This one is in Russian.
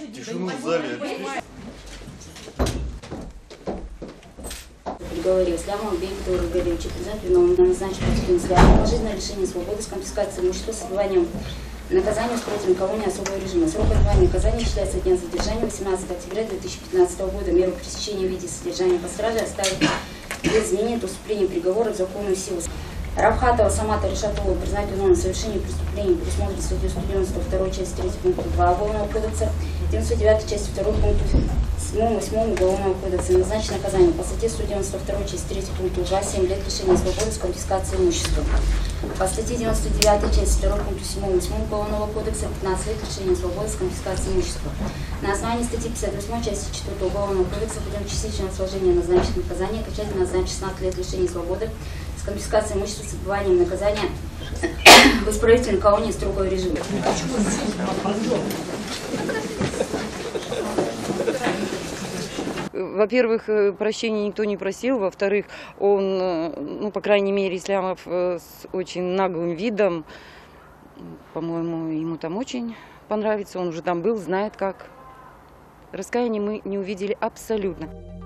Тишину в зале. Приговорил Ислямова Бекетова Рубелевича Президента назначить положительное лишение свободы с конфискацией имущества с отбыванием наказания исполнителем колонии особого режима. Срок отбывания наказания считается от дня задержания 18 октября 2015 года. Меру пресечения в виде содержания под стражей оставить без изменения до вступления приговора в законную силу. Равхатова Самата Решатова признать виновным в совершении преступления, предусмотрено статьей 192 часть 3 пункта 2 Уголовного кодекса, 99 часть 2 пункта 7-8 Уголовного кодекса. Назначить наказание по статье 192 часть 3 пункта 2 7 лет лишения свободы с конфискацией имущества. По статье 99 часть 2 пункта 7-8 Уголовного кодекса 15 лет лишения свободы с конфискацией имущества. На основании статьи 58 части 4 Уголовного кодекса путем частичного сложения назначить наказание окончательно назначить 16 лет лишения свободы с конфискацией имущества с отбыванием наказания в исправительной колонии строгого режима. Во-первых, прощения никто не просил. Во-вторых, он, ну, по крайней мере, Ислямов с очень наглым видом, по-моему, ему там очень понравится. Он уже там был, знает как. Раскаяния мы не увидели абсолютно.